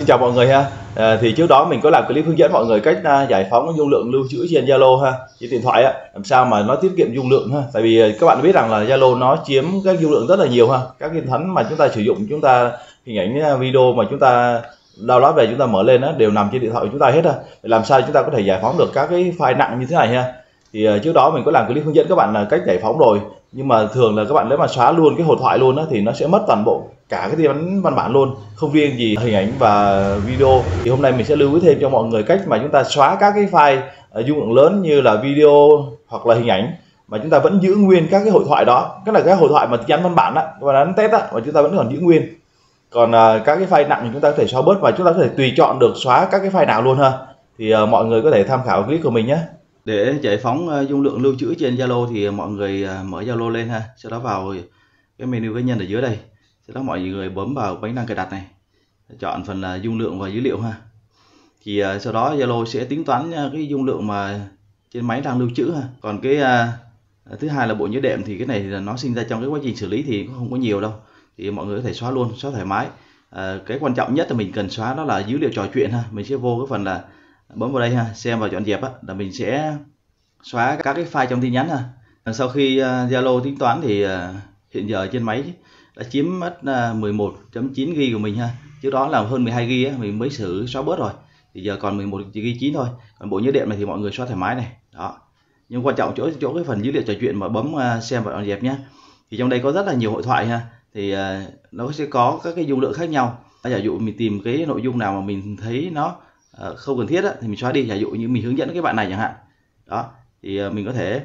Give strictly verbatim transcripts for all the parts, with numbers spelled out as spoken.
Xin chào mọi người ha. À, thì trước đó mình có làm clip hướng dẫn mọi người cách uh, giải phóng dung lượng lưu trữ trên Zalo ha, trên điện thoại á, làm sao mà nó tiết kiệm dung lượng ha. Tại vì các bạn biết rằng là Zalo nó chiếm các dung lượng rất là nhiều ha. Các cái thánh mà chúng ta sử dụng, chúng ta hình ảnh video mà chúng ta download về, chúng ta mở lên đó đều nằm trên điện thoại của chúng ta hết ha. Để làm sao chúng ta có thể giải phóng được các cái file nặng như thế này ha. Thì uh, trước đó mình có làm clip hướng dẫn các bạn là cách giải phóng rồi, nhưng mà thường là các bạn nếu mà xóa luôn cái hộp thoại luôn đó thì nó sẽ mất toàn bộ cả cái tin văn bản luôn, không riêng gì hình ảnh và video. Thì hôm nay mình sẽ lưu ý thêm cho mọi người cách mà chúng ta xóa các cái file uh, dung lượng lớn như là video hoặc là hình ảnh mà chúng ta vẫn giữ nguyên các cái hội thoại đó, tức là cái hội thoại mà tin nhắn văn bản á và nhắn test á, và chúng ta vẫn còn giữ nguyên. Còn uh, các cái file nặng thì chúng ta có thể xóa bớt và chúng ta có thể tùy chọn được xóa các cái file nào luôn ha. Thì uh, mọi người có thể tham khảo clip của mình nhé. Để giải phóng uh, dung lượng lưu trữ trên Zalo thì mọi người uh, mở Zalo lên ha, sau đó vào cái menu cá nhân ở dưới đây, sau đó mọi người bấm vào bánh đăng cài đặt này, chọn phần là dung lượng và dữ liệu ha. Thì uh, sau đó Zalo sẽ tính toán uh, cái dung lượng mà trên máy đang lưu trữ ha. Còn cái uh, thứ hai là bộ nhớ đệm, thì cái này là nó sinh ra trong cái quá trình xử lý thì cũng không có nhiều đâu, thì mọi người có thể xóa luôn, xóa thoải mái. Uh, cái quan trọng nhất là mình cần xóa đó là dữ liệu trò chuyện ha. Mình sẽ vô cái phần là bấm vào đây ha, xem và dọn dẹp á, là mình sẽ xóa các cái file trong tin nhắn ha. Sau khi Zalo uh, tính toán thì uh, hiện giờ trên máy đã chiếm mất uh, mười một phẩy chín gi ga bai của mình ha. Trước đó là hơn mười hai gi ga bai á, mình mới xử xóa bớt rồi, thì giờ còn mười một gi ga bai chín thôi. Còn bộ nhớ đệm này thì mọi người xóa thoải mái này đó. Nhưng quan trọng chỗ chỗ cái phần dữ liệu trò chuyện mà bấm uh, xem và dọn dẹp nhé. Thì trong đây có rất là nhiều hội thoại ha, thì uh, nó sẽ có các cái dung lượng khác nhau. Giả dụ mình tìm cái nội dung nào mà mình thấy nó uh, không cần thiết á, thì mình xóa đi. Giả dụ như mình hướng dẫn cái bạn này chẳng hạn đó, thì uh, mình có thể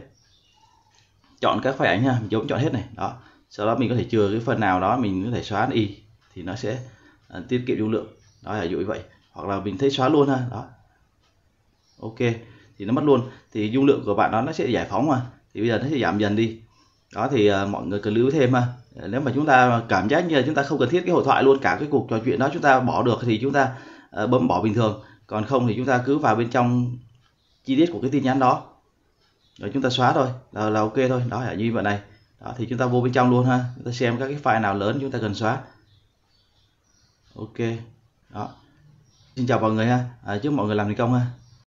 chọn các file ảnh ha, mình chọn hết này đó. Sau đó mình có thể chừa cái phần nào đó mình có thể xóa đi, thì nó sẽ uh, tiết kiệm dung lượng đó, là dụ như vậy. Hoặc là mình thấy xóa luôn ha đó, ok thì nó mất luôn, thì dung lượng của bạn đó nó sẽ giải phóng mà, thì bây giờ nó sẽ giảm dần đi đó. Thì uh, mọi người cần lưu ý thêm ha. Nếu mà chúng ta cảm giác như là chúng ta không cần thiết cái hội thoại luôn, cả cái cuộc trò chuyện đó chúng ta bỏ được thì chúng ta uh, bấm bỏ bình thường. Còn không thì chúng ta cứ vào bên trong chi tiết của cái tin nhắn đó rồi chúng ta xóa thôi là, là ok thôi đó, là như vậy này đó. Thì chúng ta vô bên trong luôn ha, chúng ta xem các cái file nào lớn chúng ta cần xóa. Ok đó, xin chào mọi người ha. À, chúc mọi người làm thành công ha.